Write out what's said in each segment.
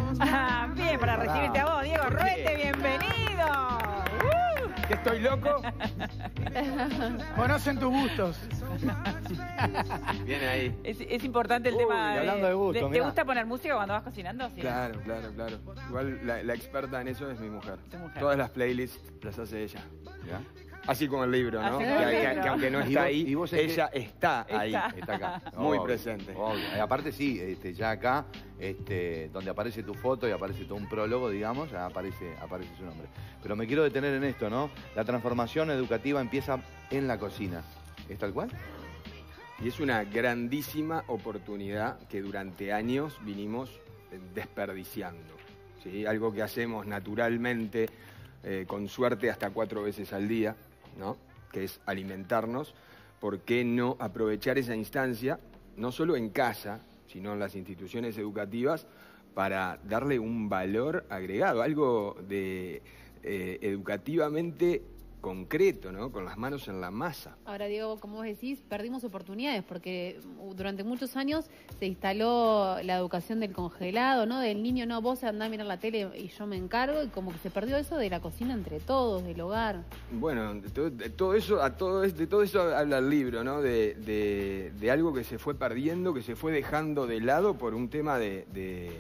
Bien, para recibirte a vos, Diego Ruete, bienvenido. ¿Que estoy loco? Conocen tus gustos. Viene ahí. Es importante el tema. Hablando de gusto, ¿Te mirá. gusta poner música cuando vas cocinando? Sí. Claro. Igual la experta en eso es mi mujer. Tu mujer. Todas las playlists las hace ella. ¿Ya? Así como el libro, ¿no? Así Que, como el que- libro. que aunque no ¿Y está vos- ahí, y vos en qué? ella está ahí. Está acá. Muy Obvio, presente. obvio. Y aparte sí, ya acá, donde aparece tu foto y aparece todo un prólogo, digamos, aparece su nombre. Pero me quiero detener en esto, ¿no? La transformación educativa empieza en la cocina. ¿Es tal cual? Y es una grandísima oportunidad que durante años vinimos desperdiciando. ¿Sí? Algo que hacemos naturalmente, con suerte hasta 4 veces al día, ¿no? Que es alimentarnos. ¿Por qué no aprovechar esa instancia, no solo en casa, sino en las instituciones educativas, para darle un valor agregado, algo de educativamente concreto, ¿no? Con las manos en la masa. Ahora, Diego, como vos decís, perdimos oportunidades porque durante muchos años se instaló la educación del congelado, ¿no? Del niño, no, vos andá a mirar la tele y yo me encargo, y como que se perdió eso de la cocina entre todos, del hogar. Bueno, de todo eso habla el libro, ¿no? De algo que se fue perdiendo, que se fue dejando de lado por un tema de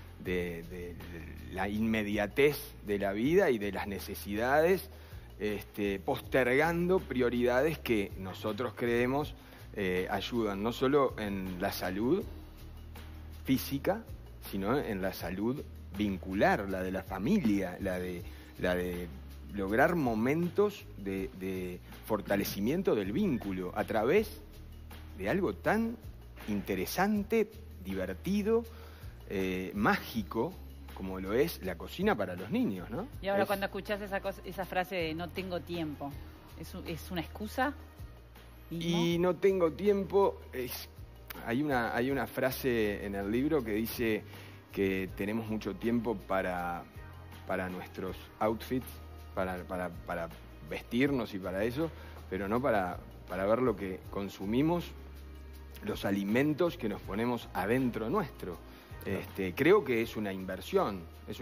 la inmediatez de la vida y de las necesidades, postergando prioridades que nosotros creemos ayudan no solo en la salud física, sino en la salud vincular, la de la familia, la de lograr momentos de fortalecimiento del vínculo a través de algo tan interesante, divertido, mágico, como lo es la cocina para los niños, ¿no? Y ahora cuando escuchás esa frase de no tengo tiempo, ¿es una excusa? Y no tengo tiempo, hay una frase en el libro que dice que tenemos mucho tiempo para nuestros outfits, para vestirnos y para eso, pero no para ver lo que consumimos, los alimentos que nos ponemos adentro nuestro. Creo que es una inversión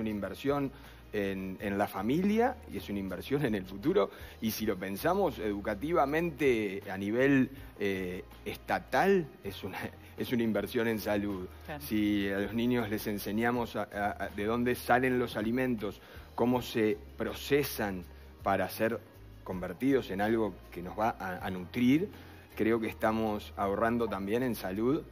en la familia y es una inversión en el futuro, y si lo pensamos educativamente a nivel estatal, es una inversión en salud. Claro. Si a los niños les enseñamos de dónde salen los alimentos, cómo se procesan para ser convertidos en algo que nos va a nutrir, creo que estamos ahorrando también en salud,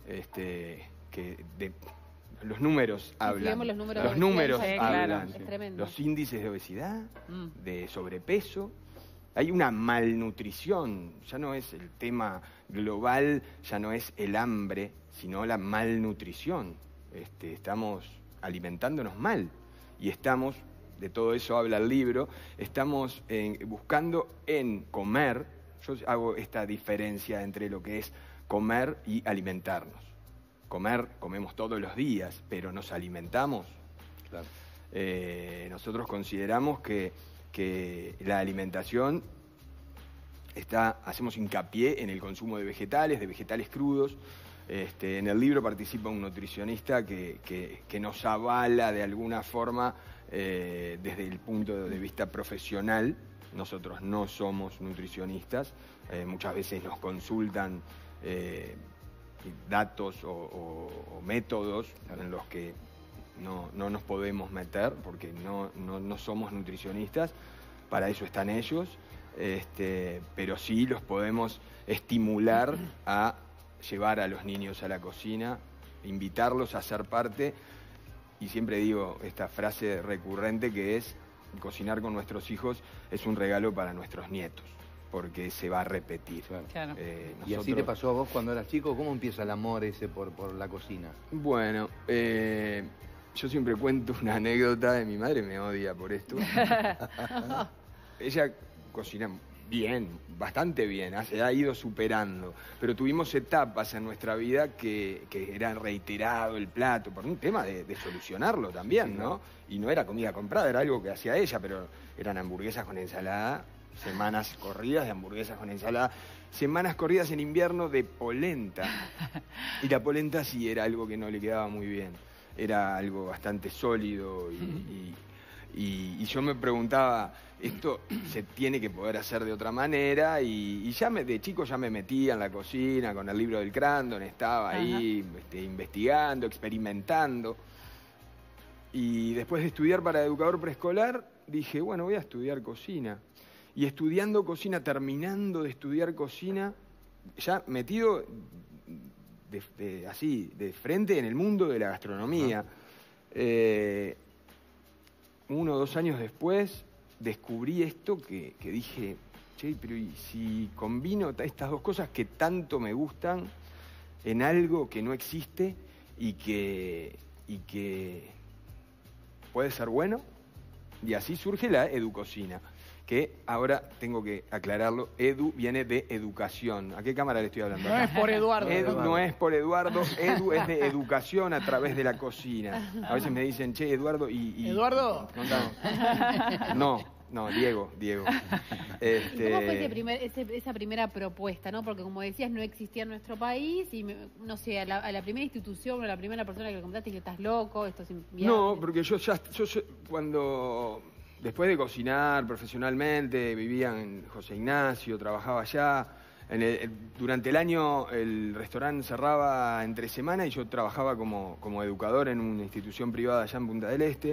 los números hablan. Los números, Los números Sí, hablan. claro. Es tremendo. Los índices de obesidad, de sobrepeso. Hay una malnutrición. Ya no es el tema global, ya no es el hambre, sino la malnutrición. Estamos alimentándonos mal. Y estamos, de todo eso habla el libro, estamos buscando en comer. Yo hago esta diferencia entre lo que es comer y alimentarnos. Comemos todos los días, pero nos alimentamos. Claro. Nosotros consideramos que la alimentación hacemos hincapié en el consumo de vegetales crudos. En el libro participa un nutricionista que nos avala de alguna forma desde el punto de vista profesional. Nosotros no somos nutricionistas, muchas veces nos consultan datos o métodos en los que no nos podemos meter porque no somos nutricionistas, para eso están ellos, pero sí los podemos estimular a llevar a los niños a la cocina, invitarlos a ser parte, y siempre digo esta frase recurrente que es: cocinar con nuestros hijos es un regalo para nuestros nietos, porque se va a repetir. Claro. ¿Y así te pasó a vos cuando eras chico? ¿Cómo empieza el amor ese por la cocina? Bueno, yo siempre cuento una anécdota, mi madre me odia por esto. Ella cocina bien, bastante bien, se ha ido superando, pero tuvimos etapas en nuestra vida que era reiterado el plato, por un tema de solucionarlo también, ¿no? Y no era comida comprada, era algo que hacía ella, pero eran hamburguesas con ensalada, semanas corridas de hamburguesas con ensalada, semanas corridas en invierno de polenta. Y la polenta sí era algo que no le quedaba muy bien. era algo bastante sólido y yo me preguntaba, esto se tiene que poder hacer de otra manera y ya de chico ya me metía en la cocina con el libro del Crandon, estaba ahí investigando, experimentando. Y después de estudiar para educador preescolar, dije, bueno, voy a estudiar cocina. Y estudiando cocina, terminando de estudiar cocina, ya metido así, de frente en el mundo de la gastronomía. 1 o 2 años después, descubrí esto que dije, che, pero ¿y si combino estas dos cosas que tanto me gustan en algo que no existe y que puede ser bueno? Y así surge la educocina, que ahora tengo que aclararlo, edu viene de educación. ¿A qué cámara le estoy hablando? No es por Eduardo. Edu no es por Eduardo, edu es de educación a través de la cocina. A veces me dicen, che, Eduardo, ¿Eduardo? No, Diego. ¿Cómo fue esa primera propuesta, no? Porque como decías, no existía en nuestro país y, no sé, a la primera institución o a la primera persona que le contaste que estás loco, esto es inviable. No, porque yo cuando... Después de cocinar profesionalmente, vivía en José Ignacio, trabajaba allá. Durante el año el restaurante cerraba entre semana y yo trabajaba como educador en una institución privada allá en Punta del Este.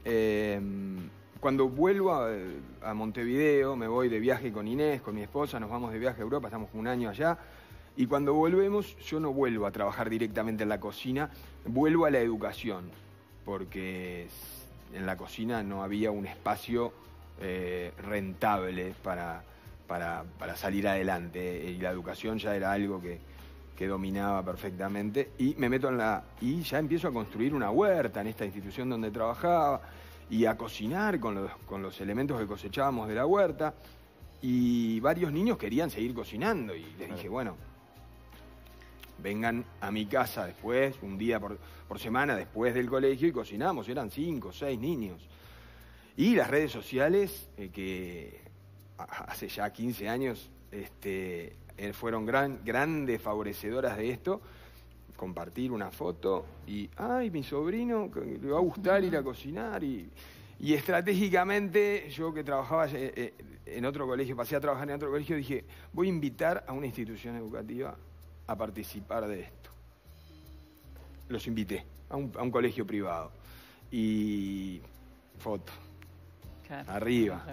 Cuando vuelvo a Montevideo, me voy de viaje con Inés, con mi esposa, nos vamos de viaje a Europa, estamos 1 año allá. Y cuando volvemos, yo no vuelvo a trabajar directamente en la cocina, vuelvo a la educación, porque en la cocina no había un espacio rentable para salir adelante y la educación ya era algo que dominaba perfectamente y me meto y ya empiezo a construir una huerta en esta institución donde trabajaba y a cocinar con los elementos que cosechábamos de la huerta y varios niños querían seguir cocinando y les dije, bueno, vengan a mi casa después, un día por semana después del colegio y cocinamos, eran 5 o 6 niños. Y las redes sociales, que hace ya 15 años fueron grandes favorecedoras de esto, compartir una foto y, ay, mi sobrino le va a gustar ir a cocinar y estratégicamente yo que trabajaba en otro colegio, pasé a trabajar en otro colegio, dije, voy a invitar a una institución educativa a participar de esto. Los invité a un colegio privado y foto arriba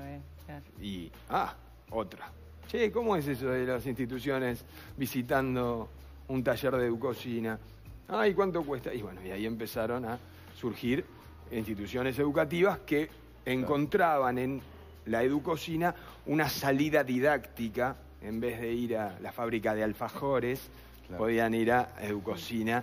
y otra. Che, ¿cómo es eso de las instituciones visitando un taller de educocina? ¿Y cuánto cuesta? Y bueno, y ahí empezaron a surgir instituciones educativas que encontraban en la educocina una salida didáctica. En vez de ir a la fábrica de alfajores, podían ir a educocina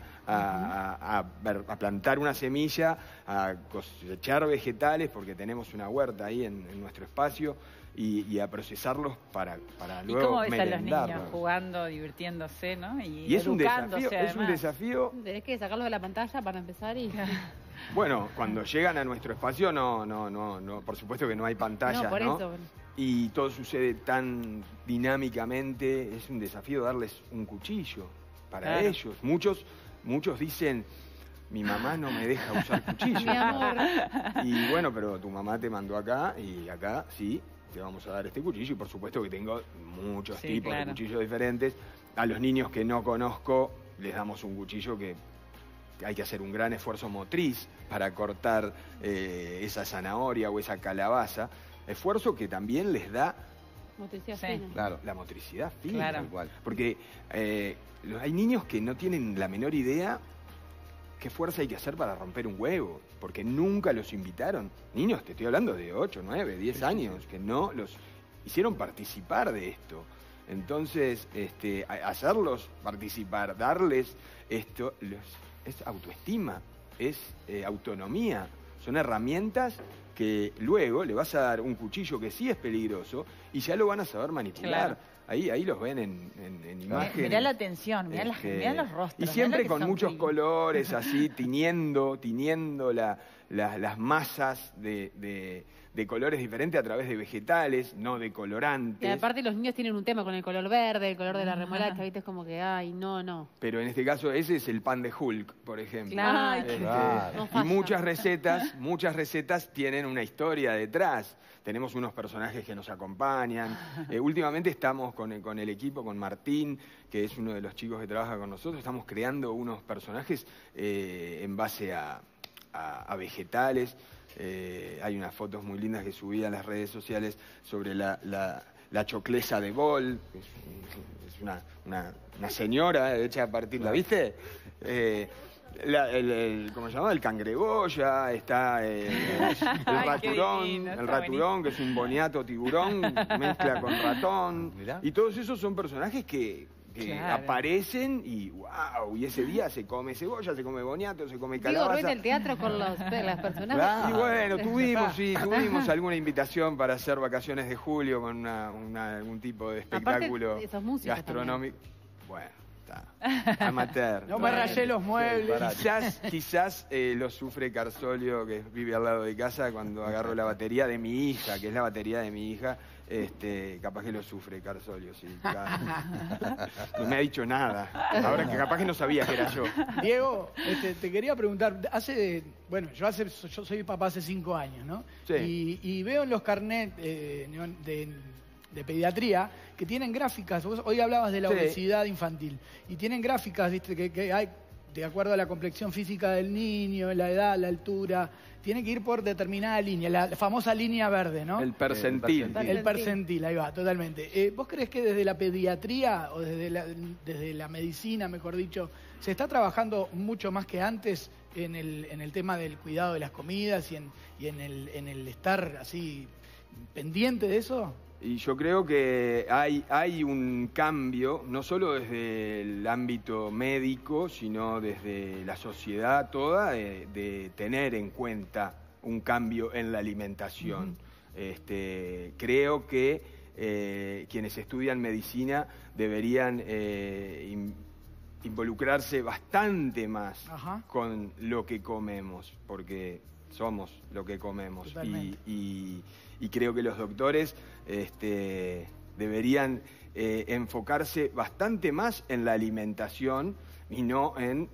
a plantar una semilla, a cosechar vegetales, porque tenemos una huerta ahí en nuestro espacio, y a procesarlos para luego ¿Y cómo ves a los merendarlos. niños jugando, divirtiéndose, ¿no? Y es un educándose, desafío, es un desafío. Tenés que sacarlos de la pantalla para empezar y... Bueno, cuando llegan a nuestro espacio, no, por supuesto que no hay pantallas, No, por ¿no? eso. Y todo sucede tan dinámicamente, es un desafío darles un cuchillo para ellos. Muchos dicen, mi mamá no me deja usar cuchillo. Mi amor. Y bueno, pero tu mamá te mandó acá y acá sí, te vamos a dar este cuchillo y por supuesto que tengo muchos tipos de cuchillos diferentes. A los niños que no conozco les damos un cuchillo que hay que hacer un gran esfuerzo motriz para cortar esa zanahoria o esa calabaza. Esfuerzo que también les da Motricidad fina. Claro. la motricidad fina. Claro. Igual. Porque hay niños que no tienen la menor idea qué fuerza hay que hacer para romper un huevo, porque nunca los invitaron. Niños, te estoy hablando de 8, 9, 10 años, que no los hicieron participar de esto. Entonces, hacerlos participar, darles esto, es autoestima, es autonomía. Son herramientas que luego le vas a dar un cuchillo que sí es peligroso y ya lo van a saber manipular. Claro. Ahí los ven en imagen. Mirá la atención, mirá los rostros. Y siempre mirá lo que con muchos sonríen. colores, así, tiñendo las masas de colores diferentes a través de vegetales, no de colorantes. Y aparte los niños tienen un tema con el color verde, el color de la remolacha, ¿viste? Es como que, ay, no. Pero en este caso ese es el pan de Hulk, por ejemplo. Claro. Claro. No Y muchas recetas tienen una historia detrás. Tenemos unos personajes que nos acompañan. Últimamente estamos con el equipo, con Martín, que es uno de los chicos que trabaja con nosotros, estamos creando unos personajes en base a vegetales. Hay unas fotos muy lindas que subí a las redes sociales sobre la choclesa de Bol, que es una señora hecha a partir, ¿la viste? ¿Cómo se llama? El cangregoya, está el raturón, que es un boniato tiburón, mezcla con ratón. Mirá. Y todos esos son personajes que Claro. aparecen y wow, y ese día se come cebolla, se come boniato, se come Digo, calabaza. Ruiz, el teatro con las personas. Claro. Y bueno, tuvimos alguna invitación para hacer vacaciones de julio con algún tipo de espectáculo Aparte, esos músicos gastronómico. Bueno, está amateur. No me rayé los muebles. Quizás lo sufre Carsolio, que vive al lado de casa, cuando agarro la batería de mi hija, que es la batería de mi hija. Capaz que lo sufre Carsolio, sí. No me ha dicho nada. Ahora que capaz que no sabía que era yo. Diego, te quería preguntar, yo soy papá hace 5 años, ¿no? Sí. Y veo en los carnets de pediatría que tienen gráficas. Vos hoy hablabas de la Sí. obesidad infantil y tienen gráficas, ¿viste? Que hay de acuerdo a la complexión física del niño, la edad, la altura. Tiene que ir por determinada línea, la famosa línea verde, ¿no? El percentil. El percentil, ahí va, totalmente. ¿Vos creés que desde la pediatría o desde la medicina, mejor dicho, se está trabajando mucho más que antes en el tema del cuidado de las comidas y en el estar así pendiente de eso? Y yo creo que hay un cambio, no solo desde el ámbito médico, sino desde la sociedad toda, de tener en cuenta un cambio en la alimentación. Creo que quienes estudian medicina deberían involucrarse bastante más con lo que comemos, porque somos lo que comemos. Y creo que los doctores deberían enfocarse bastante más en la alimentación y no en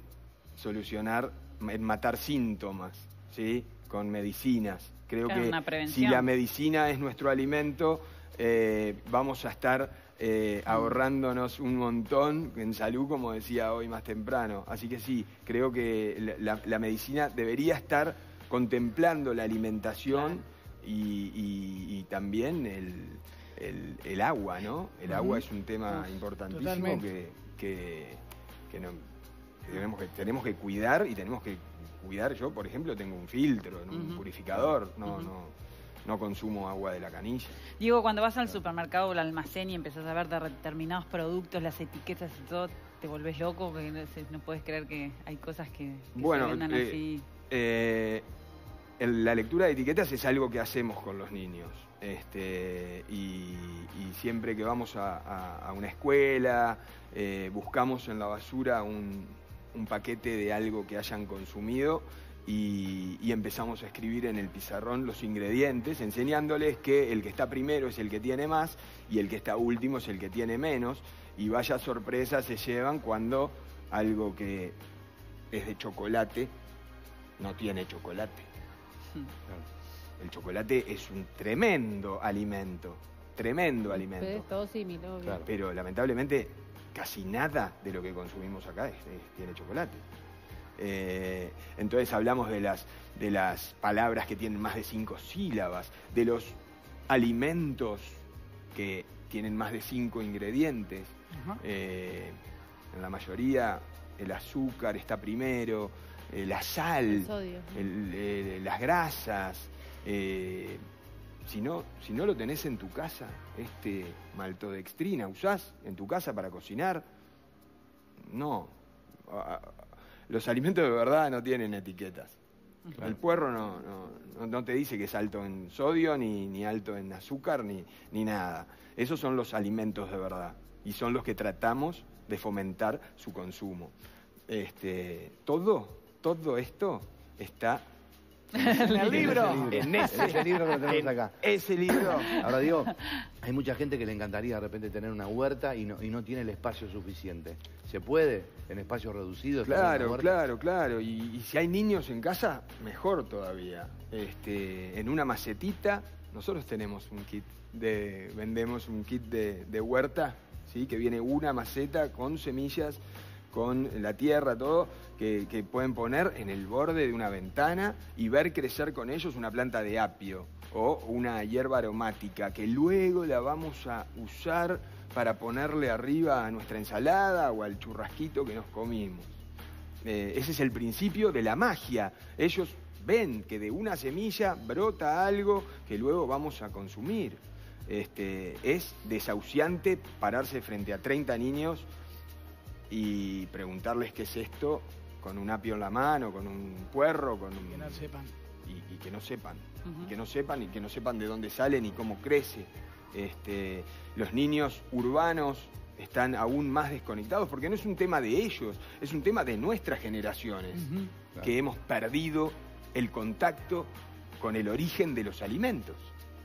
en matar síntomas, ¿sí? Con medicinas. Creo Claro, que una prevención. si la medicina es nuestro alimento, vamos a estar ahorrándonos un montón en salud, como decía hoy más temprano. Así que sí, creo que la medicina debería estar contemplando la alimentación y también el agua, ¿no? El agua es un tema importantísimo que tenemos que cuidar y tenemos que cuidar. Yo, por ejemplo, tengo un filtro, un purificador, no consumo agua de la canilla. Diego, cuando vas al supermercado o al almacén y empezás a ver determinados productos, las etiquetas y todo, te volvés loco porque no puedes creer que hay cosas que se vendan así. La lectura de etiquetas es algo que hacemos con los niños. Y siempre que vamos a una escuela, buscamos en la basura un paquete de algo que hayan consumido y empezamos a escribir en el pizarrón los ingredientes, enseñándoles que el que está primero es el que tiene más y el que está último es el que tiene menos. Y vaya sorpresa se llevan cuando algo que es de chocolate no tiene chocolate. El chocolate es un tremendo alimento. Es todo similar, obvio. Claro. Pero lamentablemente casi nada de lo que consumimos acá tiene chocolate. Entonces hablamos de las palabras que tienen más de 5 sílabas, de los alimentos que tienen más de 5 ingredientes. En la mayoría el azúcar está primero, la sal, El sodio. las grasas. Si no lo tenés en tu casa, maltodextrina, ¿usás en tu casa para cocinar? No. Los alimentos de verdad no tienen etiquetas. Claro. El puerro no te dice que es alto en sodio, ni alto en azúcar, ni nada. Esos son los alimentos de verdad. Y son los que tratamos de fomentar su consumo. Todo esto está En el libro. En ese libro que lo tenemos acá. Ese libro. Ahora digo, hay mucha gente que le encantaría de repente tener una huerta y no tiene el espacio suficiente. ¿Se puede en espacios reducidos? Claro. Y si hay niños en casa, mejor todavía. En una macetita, nosotros tenemos un kit vendemos un kit de huerta, ¿sí? Que viene una maceta con semillas, con la tierra, todo, que pueden poner en el borde de una ventana y ver crecer con ellos una planta de apio o una hierba aromática que luego la vamos a usar para ponerle arriba a nuestra ensalada o al churrasquito que nos comimos. Ese es el principio de la magia. Ellos ven que de una semilla brota algo que luego vamos a consumir. Es desahuciante pararse frente a 30 niños y preguntarles qué es esto con un apio en la mano, con un puerro, con un... Que no sepan. Y que no sepan. Y que no sepan de dónde salen y cómo crece. Los niños urbanos están aún más desconectados porque no es un tema de ellos, es un tema de nuestras generaciones, que hemos perdido el contacto con el origen de los alimentos.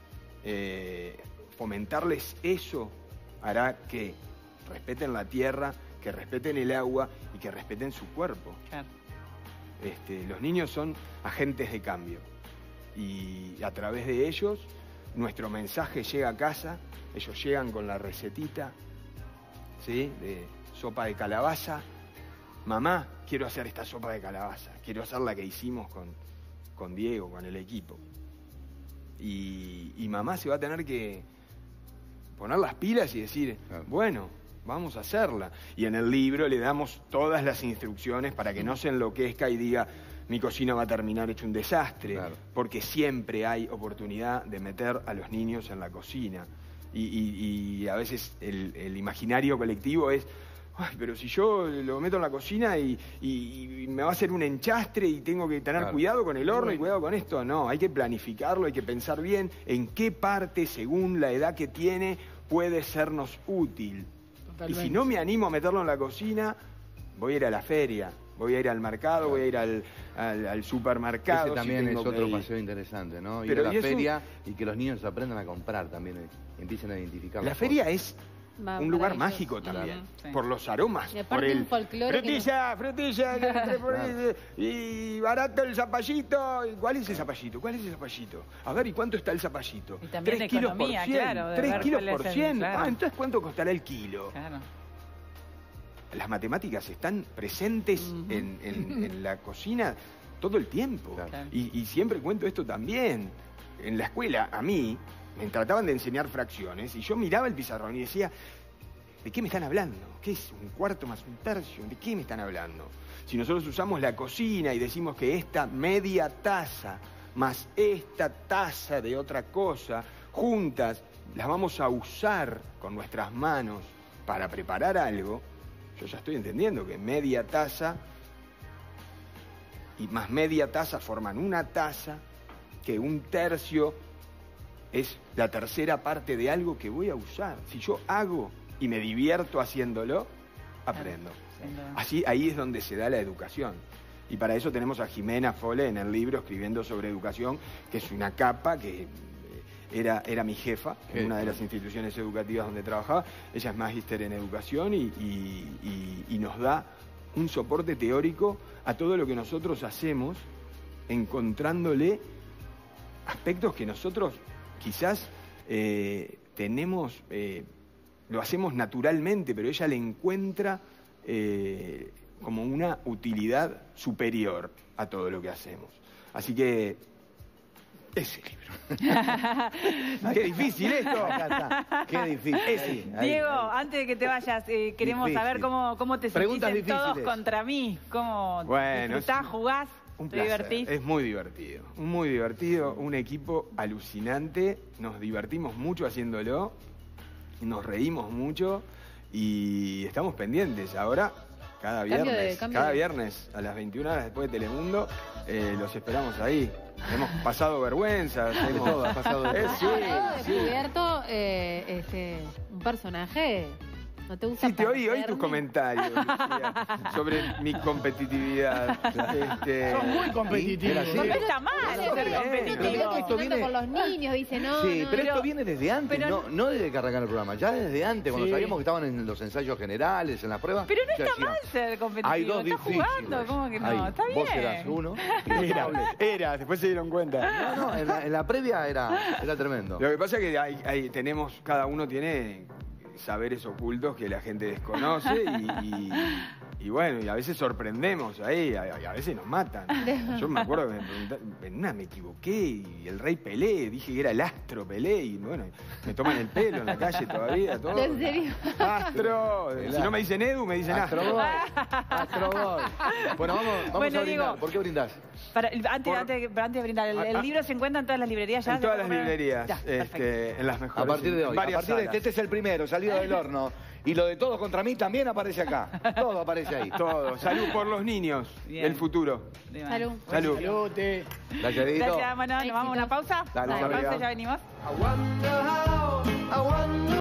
Fomentarles eso hará que respeten la tierra, que respeten el agua y que respeten su cuerpo. Claro. Los niños son agentes de cambio y a través de ellos nuestro mensaje llega a casa, ellos llegan con la recetita, ¿sí? De sopa de calabaza. Mamá, quiero hacer esta sopa de calabaza, quiero hacer la que hicimos con Diego, con el equipo. Y mamá se va a tener que poner las pilas y decir, bueno, vamos a hacerla. Y en el libro le damos todas las instrucciones para que no se enloquezca y diga, mi cocina va a terminar hecho un desastre, porque siempre hay oportunidad de meter a los niños en la cocina. Y a veces el imaginario colectivo es, ay, pero si yo lo meto en la cocina y me va a hacer un enchastre y tengo que tener cuidado con el horno y cuidado con esto. No, hay que planificarlo, hay que pensar bien en qué parte, según la edad que tiene, puede sernos útil. Totalmente. Y si no me animo a meterlo en la cocina, voy a ir a la feria, voy a ir al mercado, voy a ir al supermercado. Ese también es otro paseo interesante, ¿no? Ir a la feria y que los niños aprendan a comprar también, empiecen a identificar. La feria es un lugar mágico también, por los aromas, por el frutilla, y barato el zapallito. ¿Cuál es el zapallito? A ver, ¿y cuánto está el zapallito? 3 kilos por 100. Claro, 3 kilos por 100. Claro. Entonces, ¿cuánto costará el kilo? Claro. Las matemáticas están presentes en la cocina todo el tiempo. Claro. Y siempre cuento esto también. En la escuela, a mí me trataban de enseñar fracciones y yo miraba el pizarrón y decía, ¿de qué me están hablando? ¿Qué es un cuarto más un tercio? ¿De qué me están hablando? Si nosotros usamos la cocina y decimos que esta media taza más esta taza de otra cosa, juntas, las vamos a usar con nuestras manos para preparar algo, yo ya estoy entendiendo que media taza y más media taza forman una taza, que un tercio es la tercera parte de algo que voy a usar. Si yo hago y me divierto haciéndolo, aprendo. Así, ahí es donde se da la educación. Y para eso tenemos a Jimena Fole en el libro escribiendo sobre educación, que es una capa que era mi jefa en una de las instituciones educativas donde trabajaba. Ella es magíster en educación y nos da un soporte teórico a todo lo que nosotros hacemos, encontrándole aspectos que nosotros quizás tenemos, lo hacemos naturalmente, pero ella le encuentra como una utilidad superior a todo lo que hacemos. Así que, ese libro. Qué difícil esto. Acá está. Qué difícil. Diego, antes de que te vayas, queremos saber cómo te sentís todos contra mí. ¿Cómo disfrutás, jugás? Un placer. Es muy divertido, un equipo alucinante, nos divertimos mucho haciéndolo, nos reímos mucho y estamos pendientes. Ahora, cada viernes a las 21 horas después de Telemundo, los esperamos ahí. Hemos pasado vergüenza, hemos descubierto un personaje ¿No te gusta Sí, te oí tus perderme? comentarios, Lucía, sobre mi competitividad. Son muy competitivos. Sí, No sí. está mal No, ser pero competitivo. mirá que esto viene- con los niños, dice, no, Sí, no, pero no. esto viene desde antes, pero no desde que arrancaron el programa, ya desde antes, cuando Sí. sabíamos que estaban en los ensayos generales, en las pruebas. Pero no ya está decían, mal ser competitivo. hay dos Estás difíciles. jugando, ¿cómo que no? Ahí, Está bien. Vos eras uno. Era, después se dieron cuenta. No, en la previa era tremendo. Lo que pasa es que cada uno tiene saberes ocultos que la gente desconoce y bueno, y a veces sorprendemos ahí, a veces nos matan. Yo me acuerdo que me preguntaron, en una me equivoqué y el rey Pelé, dije que era el astro Pelé y bueno, me toman el pelo en la calle todavía, todo. ¿En serio? Astro, si no me dicen Edu, me dicen astro. Astro Boy. Bueno, vamos Bueno, a brindar. Diego. ¿Por qué brindás? Antes de brindar, ¿el libro se encuentra en todas las librerías ya? En todas las librerías, Ya, perfecto. en las mejores. A partir de en hoy. A varias partir de salas. este es el primero, salido del horno. Y lo de todos contra mí también aparece acá. Todo aparece ahí. Todo. Salud por los niños Bien. del futuro. Salud. Salud. Salute. Gracias, Dieguito. Gracias, bueno, nos vamos a una pausa. Dale, Una pausa, amiga. ya venimos. I wonder how, I wonder